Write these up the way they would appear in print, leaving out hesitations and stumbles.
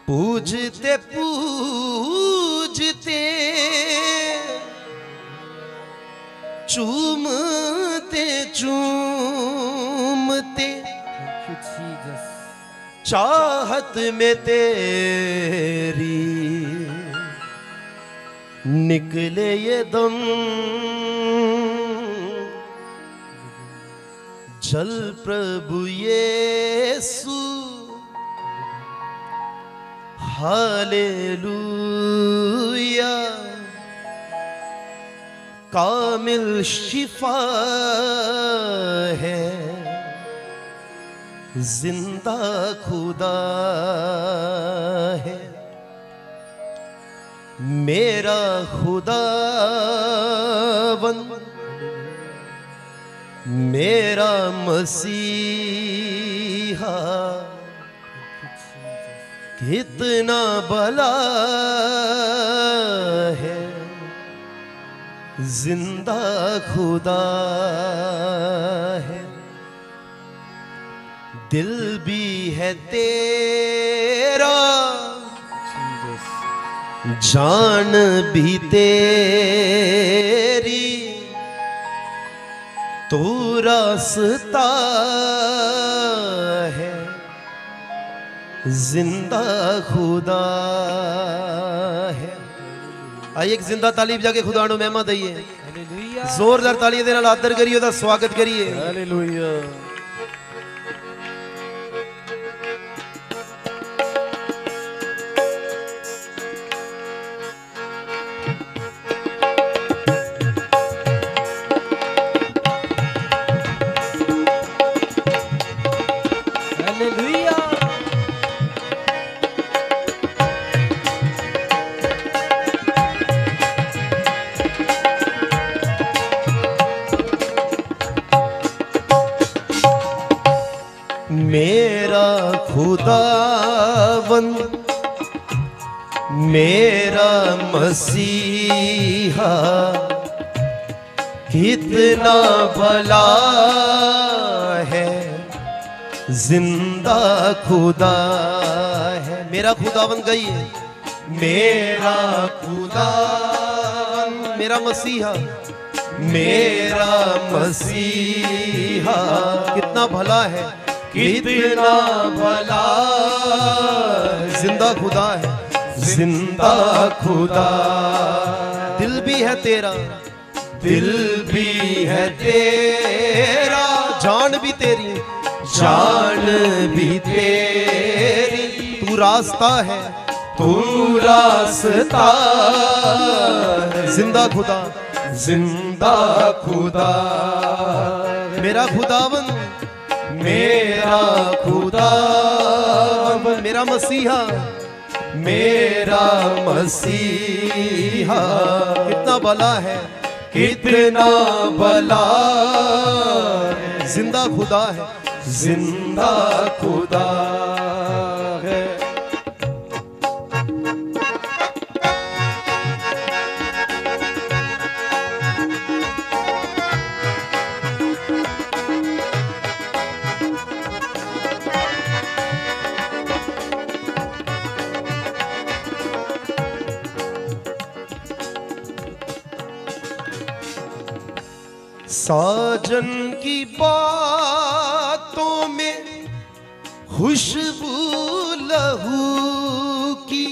पूजते पूजते चूमते चूमते चाहत में तेरी निकले ये दम, चल प्रभु यीशु हालेलुया। कामिल शिफा है, जिंदा खुदा है मेरा खुदावन, मेरा मसीहा कितना भला है, जिंदा खुदा है। दिल भी है तेरा, जान भी तेरी, तू रास्ता है, जिंदा खुदा है। आइए एक जिंदा तालीब जाके खुदा नु महिमा दईए, जोरदार तालियां दे नाल आदर करिए, ओदा स्वागत करिए। हालेलुया। मेरा खुदावन, मेरा मसीहा कितना भला है, जिंदा खुदा है मेरा खुदावन। गई मेरा खुदावन, मेरा मसीहा, मेरा मसीहा कितना भला है, कितना भला, जिंदा खुदा है, जिंदा खुदा। दिल भी है तेरा, दिल भी है तेरा, जान भी तेरी, जान भी तेरी, तू रास्ता है, तू रास्ता है, जिंदा खुदा, जिंदा खुदा मेरा खुदावन, मेरा खुदावन, मेरा मसीहा, मेरा मसीहा कितना भला है, कितना भला है, जिंदा खुदा है, जिंदा खुदा है। साजन की बातों में खुशबू लहू की,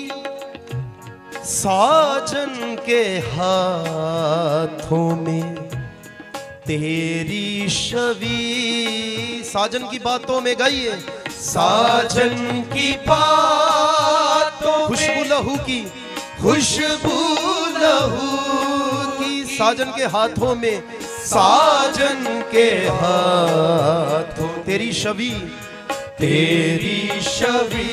साजन के हाथों में तेरी छवि। साजन की बातों में गाइए, साजन की बातों में खुशबू लहू की, खुशबू लहू की, साजन के हाथों में, साजन के हाथों तेरी छवि, तेरी छवि।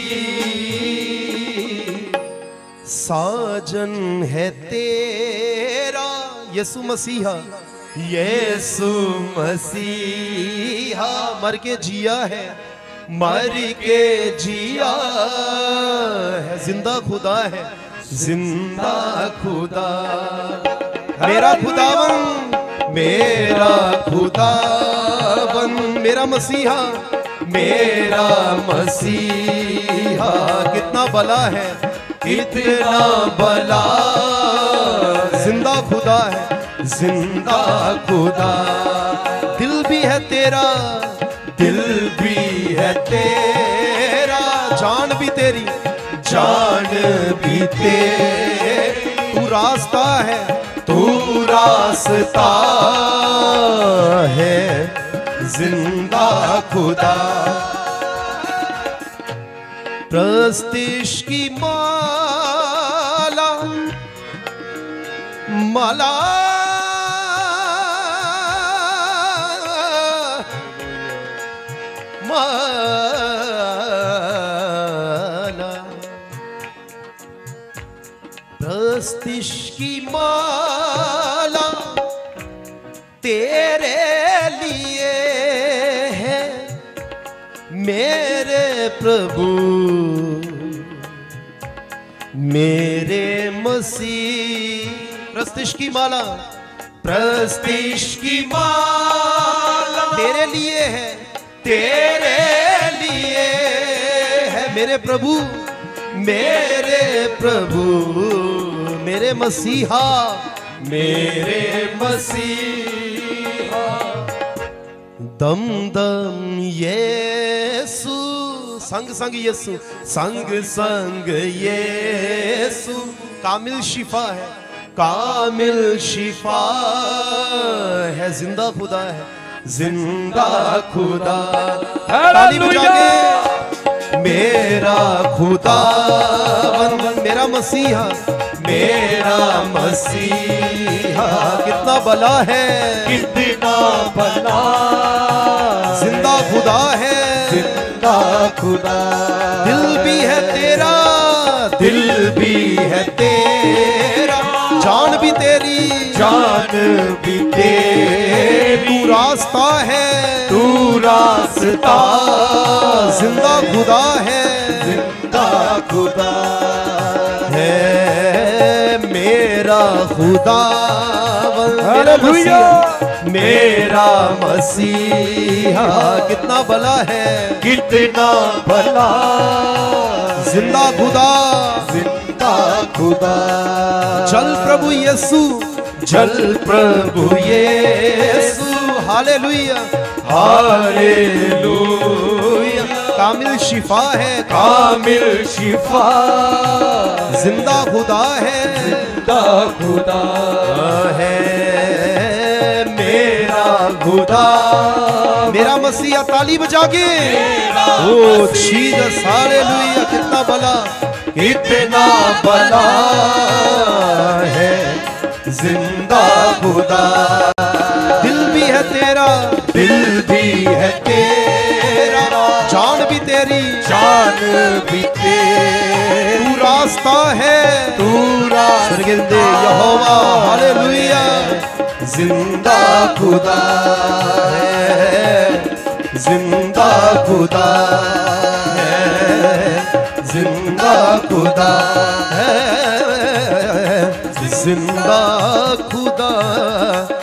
साजन है तेरा यीशु मसीहा, यीशु मसीहा मर के जिया है, मर के जिया है, जिंदा खुदा है, जिंदा खुदा मेरा खुदावन, मेरा खुदावन, मेरा मसीहा, मेरा मसीहा। कितना भला है, कितना भला, जिंदा खुदा है, जिंदा खुदा। दिल भी है तेरा, दिल भी है तेरा, जान भी तेरी, जान भी तेरी। तू रास्ता है, तू रास्ता है, जिंदा खुदा। प्रस्तिश की माला, माला माला, प्रस्तिश की माला तेरे लिए है मेरे प्रभु, मेरे मसीह। प्रस्तिश की माला, प्रस्तिश की माला तेरे लिए है, तेरे लिए है मेरे प्रभु, मेरे प्रभु, मेरे मसीहा, मेरे मसीहा। दम दम यीशु, संग संग यीशु, संग संग यीशु। कामिल शिफा है, कामिल शिफा है, जिंदा खुदा है, जिंदा खुदा। ताली बजा के मेरा खुदा, मेरा मसीहा, मेरा मसीहा। कितना भला है, कितना भला, जिंदा खुदा है, जिंदा खुदा। दिल भी है तेरा, दिल भी है तेरा, जान भी तेरी, जान भी तेरी। तू रास्ता है, तू रास्ता, जिंदा खुदा है, जिंदा खुदा है मेरा खुदा। मेरा मसीहा, कितना भला है, कितना भला, जिंदा खुदा, जिंदा खुदा। चल प्रभु यीशु, चल प्रभु यीशु। Hallelujah, hallelujah. कामिल शिफा है, कामिल शिफा, जिंदा खुदा है, जिंदा खुदा है मेरा खुदा, मेरा मसीहा। ताली बजा के ओ जीसस, हालेलुया। कितना भला, कितना भला है, जिंदा खुदा। दिल भी है तेरा, दिल भी है तेरा, जान भी तेरी, जान भी तेरी। तू रास्ता है, तू रास्ता यहोवा, हालेलुया। जिंदा खुदा है, जिंदा खुदा है, जिंदा खुदा है, जिंदा खुदा